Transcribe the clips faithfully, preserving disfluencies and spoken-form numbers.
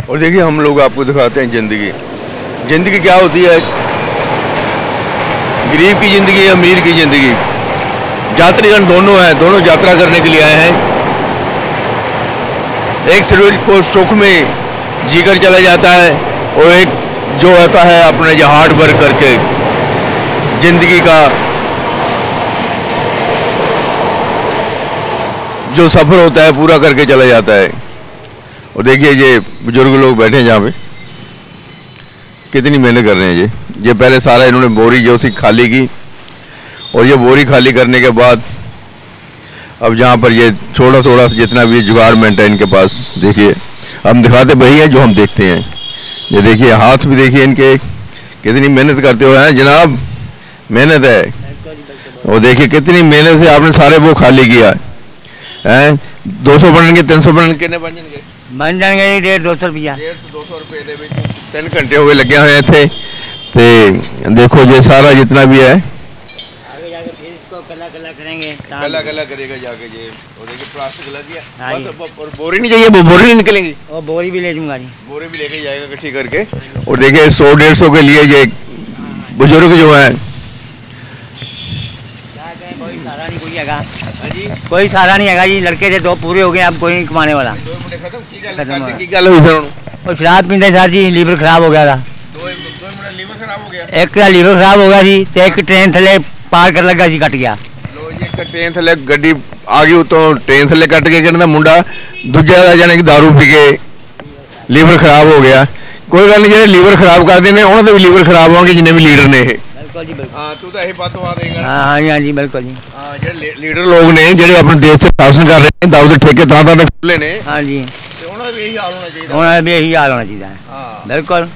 और देखिए हम लोग आपको दिखाते हैं ज़िंदगी ज़िंदगी क्या होती है। गरीब की ज़िंदगी, अमीर की ज़िंदगी। यात्रीगण दोनों हैं, दोनों यात्रा करने के लिए आए हैं। एक शरीर को सुख में जीकर चला जाता है और एक जो होता है अपने जो हार्ड वर्क करके ज़िंदगी का जो सफ़र होता है पूरा करके चला जाता है। और देखिए ये बुजुर्ग लोग बैठे हैं जहाँ पे, कितनी मेहनत कर रहे हैं। ये ये पहले सारा इन्होंने बोरी जो थी खाली की, और ये बोरी खाली करने के बाद अब जहाँ पर ये थोड़ा थोड़ा जितना भी जुगाड़मेंट है इनके पास, देखिए हम दिखाते वही हैं जो हम देखते हैं। ये देखिए हाथ भी देखिए इनके कितनी मेहनत करते हुए हैं जनाब, मेहनत है। और देखिए कितनी मेहनत से आपने सारे वो खाली किया है। दो सौ बनने तीन सौ बनने कितने बन जाएंगे? बन जाएंगे डेढ़ दो सौ रुपया डेढ़ सौ दो सौ रुपये दे तीन घंटे हो गए लगे हुए थे। तो देखो ये सारा जितना भी है आगे जाके फिर इसको कला कला करेंगे, कला कला करेगा जाके। ये और देखिए प्लास्टिक लग गया और बोरी नहीं चाहिए, वो बोरी नहीं निकलेंगी। और बोरी भी ले जाऊंगा जी, बोरी भी लेके जाएगा इकट्ठी करके। और देखिए सौ डेढ़ सौ के लिए ये बुजुर्ग जो है, कोई सहारा नहीं, कोई हैगा जी, कोई सहारा नहीं हैगा जी। लड़के थे दो पूरे हो गए, अब कोई नहीं कमाने वाला। और शराब पीते सर जी, लीवर खराब हो गया था। एक का लीवर खराब हो गया जी, तो एक ट्रेन थले पार कर लगा जी, कट गया। ट्रेन थले गड्डी आ गई तो ट्रेन थले कट के कहना मुंडा दूजा जाने की दारू पी के लीवर खराब हो गया। कोई गल नहीं, जो लीवर खराब करते हैं उन्होंने भी लीवर खराब होंगे जिन्हें भी लीडर ने। लीडर लोग ने जो अपने देश से शासन कर रहे हैं, दाऊ के ठेके ता ता खुले ने। हाँ जी, उन्होंने भी यही हाल होना चाहिए, उन्होंने भी यही हाल होना चाहिए। बिल्कुल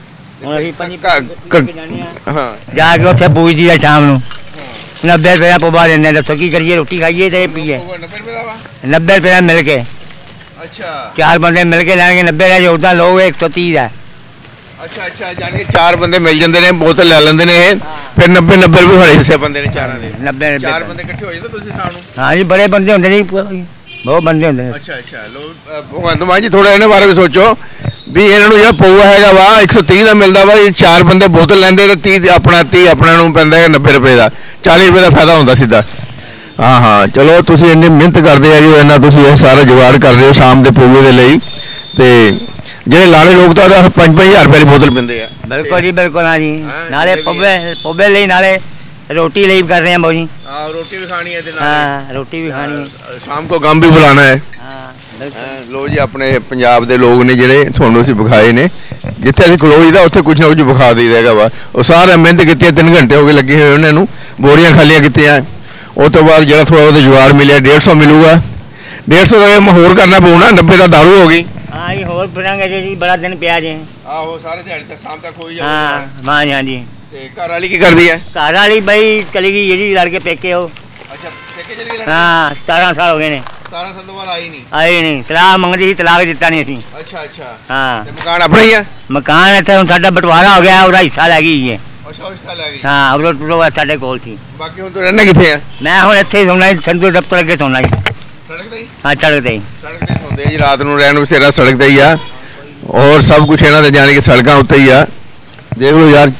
जाके उत्थे पूछ दी शाम ਨੂੰ नब्बे रुपये पवा देने, दसो की करिए, रोटी खाइए तो पीए। नब्बे रुपये मिल के, अच्छा चार बंदे मिल के लेंगे नब्बे रुपये, उदा लोग एक सौ तीस है। अच्छा अच्छा, जाने चार बंदे मिल जाते हैं, बोतल ले लेंगे ने, फिर नब्बे नब्बे रुपये हमारे हिस्से बंदे ने चार दे नब्बे नब्बे चार बंदे इकट्ठे हो जाते तुसी शाम ਨੂੰ। हाँ जी, बड़े बंदे होंगे जी, बहुत बंदे होंगे। अच्छा अच्छा, लो भगवंत मान जी थोड़ा इन्हें बारे में सोचो भी इन्होंने जो पौआ है वा एक सौ तीस का मिलता वा, ये चार बंदे बोतल लेंगे तो तीस अपना तीस अपना पैंता है नब्बे रुपये का, चालीस रुपये का फायदा होता सीधा। हाँ हाँ चलो तुम इन्नी मेहनत करते हैं जो इन्ना तुम सारा जुगाड़ कर रहे हो शाम के पौए के लिए। तो जो लाले लोग तो पाँच पाँच हज़ार रुपये की बोतल पींदे हैं। बिल्कुल जी बिल्कुल। हाँ जी, नाले पौवे पौवे ले नाले रोटी ले कर रहे हैं भाई। हाँ रोटी भी खानी है, हाँ रोटी भी खानी है, शाम को गम भी बुलाना है। लो जी अपने पंजाब के लोग ने जोड़े थोनों अं विखाए ने, जिथे अं खलो जाता उत्थे कुछ ना कुछ विखा दी रहेगा वा। और सारा मेहनत की, तीन घंटे हो गए लगे हुए उन्होंने, बोरियां खालियां की। उस तो बाद जो थोड़ा बहुत जुगाड़ मिले डेढ़ सौ मिलूगा, डेढ़ सौ का होर करना पऊना, नब्बे का दारू हो गई। हाँ जी होर फिरांगे जी, बड़ा दिन पिया जी। आहो सारे दिहाड़ी तक शाम तक हो ही जाए। हाँ हाँ जी हाँ जी। घर वाली की करती है? घर वाली भाई चली गई जी, लड़के पेके हो। अच्छा पेके चली गई? हाँ सतारह साल हो गए ने। सतारह साल तो बाद आई नहीं? आई नहीं, तलाक मंगती थी, तलाक दिता नहीं। अच्छा अच्छा। हाँ मकान अपना ही है? मकान इतना साडा बंटवारा हो गया, उसका हिस्सा लै गई है। अच्छा हिस्सा लै गई? हाँ वो साडे कोल थी। बाकी हुण तो रहना किथे है? मैं हुण इत्थे सोना संधू दफ्तर अगे सोना जी। सड़क ते ही? हाँ सड़क ते ही। सड़क ते सोंदे जी, रात नूं रहन बसेरा सड़क ते ही आ, और सब कुछ इन्हां दे जाने की सड़कां उत्ते ही आ। देख लो यार,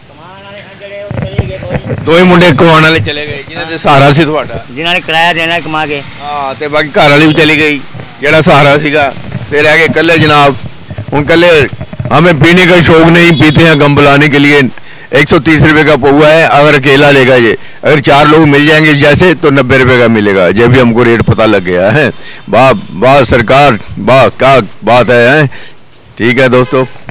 दो ही मुंडे कमाने वाले चले गए जिन्हां दे सहारा सी तुहाडा, जिन्हां ने किराया देना कमा के। हाँ ते बाकी घर वाली भी चली गई जेड़ा सहारा सीगा, ते रह गए कल्ले जनाब। हुण कल्ले हमें पीने का शौक नहीं, पीते हैं गम बुलाने के लिए। एक सौ तीस रुपये का पौआ है, अगर अकेला लेगा ये, अगर चार लोग मिल जाएंगे जैसे तो नब्बे रुपये का मिलेगा। ये भी हमको रेट पता लग गया है। वाह वाह सरकार, वाह क्या बात है, है? ठीक है दोस्तों।